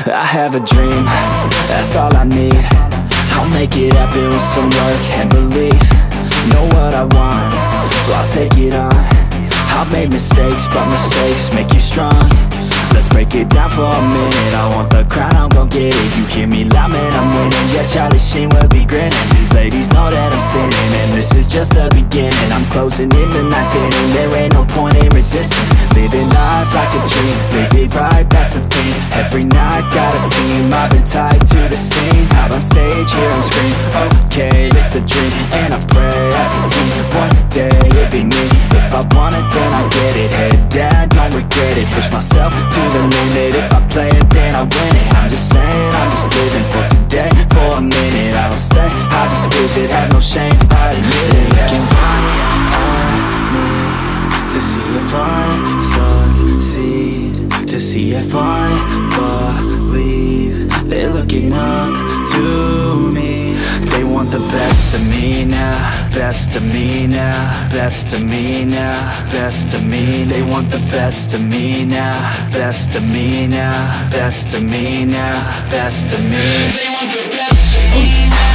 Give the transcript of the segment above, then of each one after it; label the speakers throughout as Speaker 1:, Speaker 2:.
Speaker 1: I have a dream, that's all I need. I'll make it happen with some work and belief. Know what I want, so I'll take it on. I've made mistakes, but mistakes make you strong. Let's break it down for a minute. I want the crown, I'm gon' get it. You hear me loud, man, I'm winning. Yeah, Charlie Sheen will be grinning. These ladies know that I'm sinning, and this is just the beginning. I'm closing in the ninth inning, there ain't no point in resisting. Living life like a dream, live it right, that's the thing. Every night, got a team, I've been tied to the scene. Out on stage, hear them scream, okay, it's a dream. And I pray as a team, one day it'll be me. If I want it, then I get it. Head down, don't regret it. Push myself to the limit. If I play it, then I win it. I'm just saying, I'm just living for today. For a minute, I don't stay, I just visit. Have no shame, I admit it. They can count on me to see if I succeed, to see if I believe. They're looking up to me. They want the best of me now, best of me now, best of me now, best of me. They want the best of me now, best of me now, best of me now, best of me. They want the best of me now.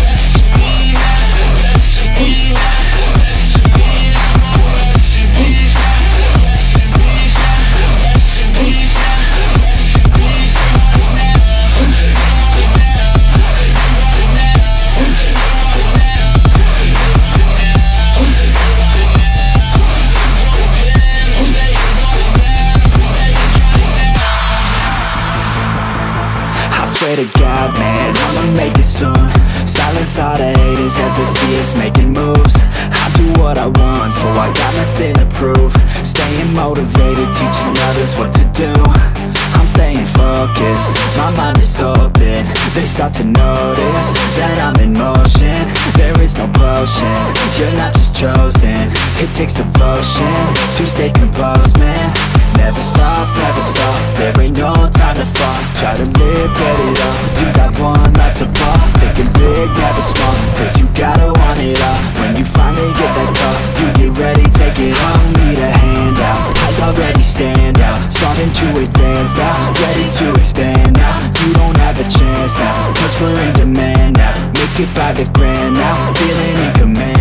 Speaker 1: Swear to God, man, I'ma make it soon. Silence all the haters as they see us making moves. I do what I want, so I got nothing to prove. Staying motivated, teaching others what to do. I'm staying focused, my mind is open. They start to notice that I'm in motion. There is no potion, you're not just chosen. It takes devotion to stay composed, man. Never stop, there ain't no time to fall. Try to live, get it up, you got one life to pop. Thinking big, never small, cause you gotta want it all. When you finally get that call, you get ready, take it on. Need a hand out, I already stand out. Starting to advance now, ready to expand now. You don't have a chance now, cause we're in demand now. Make it by the grand now, feeling in command